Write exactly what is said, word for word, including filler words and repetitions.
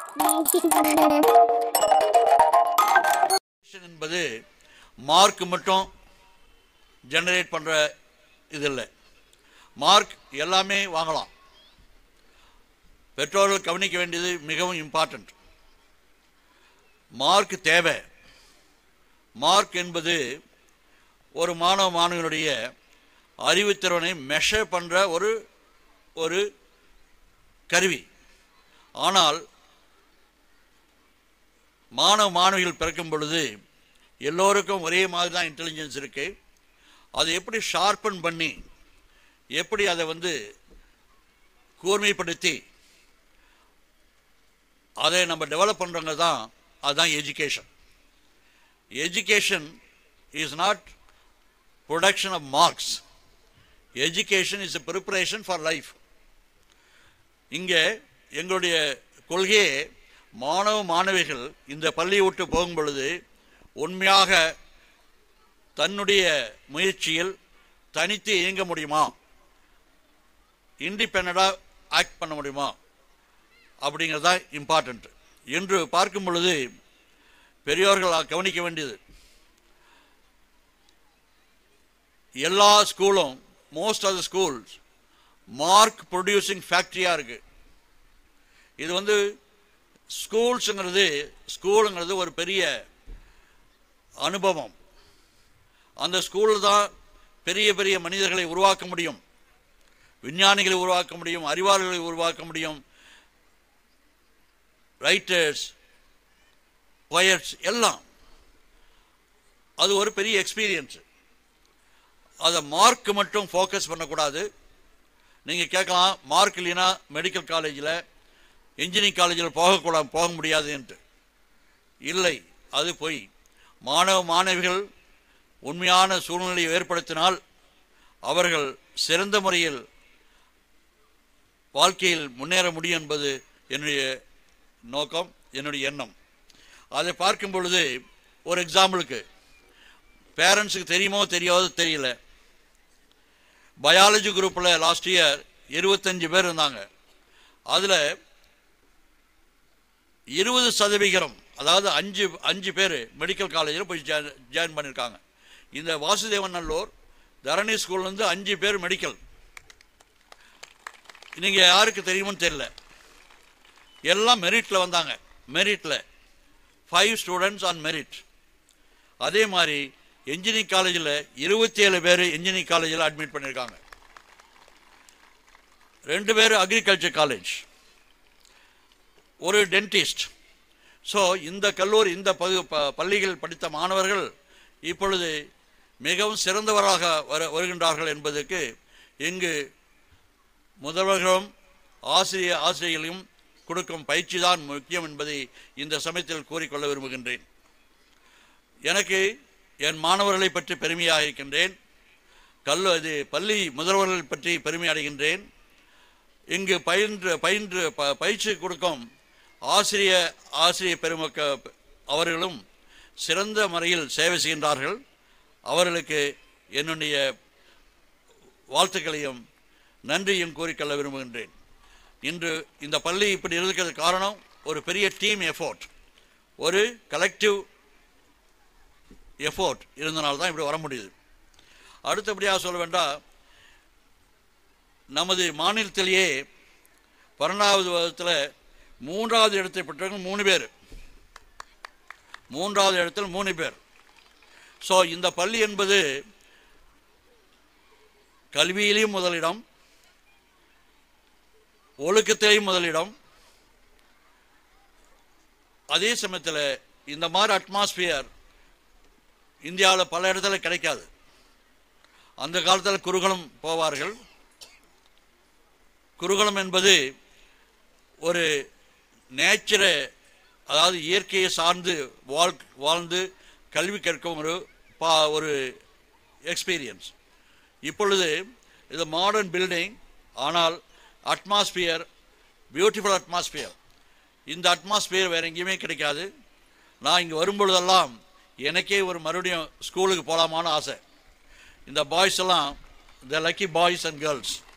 என்பது மார்க் மட்டும் ஜெனரேட் பண்ணுற இது இல்லை. மார்க் எல்லாமே வாங்கலாம். பெற்றோர்கள் கவனிக்க வேண்டியது மிகவும் இம்பார்ட்டன்ட். மார்க் தேவை. மார்க் என்பது ஒரு மாணவ மாணவனுடைய அறிவுத்திறனை மெஷர் பண்ணுற ஒரு ஒரு கருவி. ஆனால் மாணவ மாணவிகள் பிறக்கும் பொழுது எல்லோருக்கும் ஒரே மாதிரி தான் இன்டெலிஜென்ஸ் இருக்குது. அதை எப்படி ஷார்பன் பண்ணி எப்படி அதை வந்து கூர்மைப்படுத்தி அதை நம்ம டெவலப் பண்ணுறவங்க தான் அதுதான் education. Education is not production of marks. Education is a preparation for life. இங்கே எங்களுடைய கொள்கையே மாணவ மாணவிகள் இந்த பள்ளியை விட்டு போகும் பொழுது உண்மையாக தன்னுடைய முயற்சியில் தனித்து இயங்க முடியுமா, இண்டிபெண்டாக ஆக்ட் பண்ண முடியுமா அப்படிங்கிறதா இம்பார்ட்டண்ட். என்று பார்க்கும் பொழுது பெரியோர்கள் கவனிக்க வேண்டியது, எல்லா ஸ்கூலும் most of the schools mark producing ஃபேக்ட்ரியாக இருக்குது. இது வந்து ஸ்கூல்ஸுங்கிறது ஸ்கூலுங்கிறது ஒரு பெரிய அனுபவம். அந்த ஸ்கூலில் தான் பெரிய பெரிய மனிதர்களை உருவாக்க முடியும், விஞ்ஞானிகளை உருவாக்க முடியும், அறிவாளர்களை உருவாக்க முடியும், ரைட்டர்ஸ், போயட்ஸ் எல்லாம். அது ஒரு பெரிய எக்ஸ்பீரியன்ஸ். அதை மார்க் மட்டும் ஃபோக்கஸ் பண்ணக்கூடாது. நீங்கள் கேட்கலாம், மார்க் இல்லைன்னா மெடிக்கல் காலேஜில் இன்ஜினியரிங் காலேஜில் போகக்கூடாது போக முடியாதுன்ட்டு. இல்லை, அது போய் மாணவ மாணவிகள் உண்மையான சூழ்நிலையை ஏற்படுத்தினால் அவர்கள் சிறந்த முறையில் வாழ்க்கையில் முன்னேற முடியும் என்பது என்னுடைய நோக்கம், என்னுடைய எண்ணம். அதை பார்க்கும் பொழுது ஒரு எக்ஸாம்பிளுக்கு பேரண்ட்ஸுக்கு தெரியுமோ தெரியாதோ தெரியல, பயாலஜி குரூப்பில் லாஸ்ட் இயர் இருபத்தஞ்சு பேர் இருந்தாங்க. அதில் இருபது சதவிகிதம் அதாவது அஞ்சு அஞ்சு பேர் மெடிக்கல் காலேஜில் போய் ஜாயின் பண்ணியிருக்காங்க. இந்த வாசுதேவநல்லூர் தரணி ஸ்கூல்லேருந்து அஞ்சு பேர் மெடிக்கல். நீங்கள் யாருக்கு தெரியுமோன்னு தெரியல, எல்லாம் மெரிட்டில் வந்தாங்க. மெரிட்டில் ஃபைவ் ஸ்டூடெண்ட்ஸ் ஆன் மெரிட். அதே மாதிரி இன்ஜினியரிங் காலேஜில் இருபத்தி ஏழு பேர் இன்ஜினியரிங் காலேஜில் அட்மிட் பண்ணியிருக்காங்க. ரெண்டு பேர் அக்ரிகல்ச்சர் காலேஜ், ஒரு டென்டிஸ்ட். ஸோ இந்த கல்லூரி இந்த பள்ளிகள் படித்த மாணவர்கள் இப்பொழுது மிகவும் சிறந்தவராக வர வருகின்றார்கள் என்பதற்கு இங்கு முதல்வர்களும் ஆசிரியர் ஆசிரியர்களும் கொடுக்கும் பயிற்சி தான் முக்கியம் என்பதை இந்த சமயத்தில் கூறிக்கொள்ள விரும்புகின்றேன். எனக்கு என் மாணவர்களை பற்றி பெருமையாக இருக்கின்றேன். கல்லு இது பள்ளி முதல்வர்கள் பற்றி பெருமை அடைகின்றேன். இங்கு பயின்று பயின்று ப பயிற்சி கொடுக்கும் ஆசிரிய ஆசிரியர் பெருமக்க அவர்களும் சிறந்த முறையில் சேவை செய்கின்றார்கள். அவர்களுக்கு என்னுடைய வாழ்த்துக்களையும் நன்றியும் கூறிக்கொள்ள விரும்புகின்றேன். இன்று இந்த பள்ளி இப்படி இருக்கிறது காரணம் ஒரு பெரிய டீம் எஃபோர்ட், ஒரு கலெக்டிவ் எஃபோர்ட் இருந்தனால தான் இப்படி வர முடியுது. அடுத்தபடியாக சொல்ல வேண்டாம், நமது மாநிலத்திலேயே பன்னெண்டாவது வருடத்தில் மூன்றாவது இடத்தை பெற்றவங்க மூணு பேர், மூன்றாவது இடத்தில் மூணு பேர். ஸோ இந்த பள்ளி என்பது கல்வியிலையும் முதலிடம், ஒழுக்கத்திலையும் முதலிடம். அதே சமயத்தில் இந்த மாதிரி அட்மாஸ்பியர் இந்தியாவில் பல இடத்துல கிடைக்காது. அந்த காலத்தில் குருகுலம் போவார்கள். குருகுலம் என்பது ஒரு நேச்சரை, அதாவது இயற்கையை சார்ந்து வாழ் வாழ்ந்து கல்வி கற்கும் ஒரு பா ஒரு எக்ஸ்பீரியன்ஸ். இப்பொழுது இது மாடர்ன் பில்டிங், ஆனால் அட்மாஸ்பியர் பியூட்டிஃபுல் அட்மாஸ்பியர். இந்த அட்மாஸ்பியர் வேறு எங்கேயுமே கிடைக்காது. நான் இங்கே வரும்பொழுதெல்லாம் எனக்கே ஒரு மறுபடியும் ஸ்கூலுக்கு போகலாமான்னு ஆசை. இந்த பாய்ஸ் எல்லாம் the lucky boys and girls.